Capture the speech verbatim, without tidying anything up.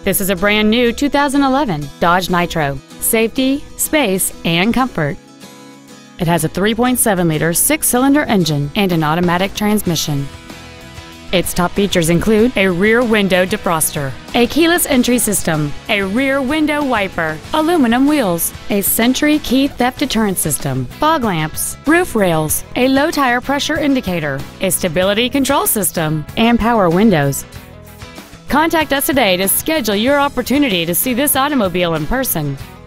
This is a brand new two thousand eleven Dodge Nitro. Safety, space, and comfort. It has a three point seven liter six-cylinder engine and an automatic transmission. Its top features include a rear window defroster, a keyless entry system, a rear window wiper, aluminum wheels, a Sentry key theft deterrent system, fog lamps, roof rails, a low tire pressure indicator, a stability control system, and power windows. Contact us today to schedule your opportunity to see this automobile in person.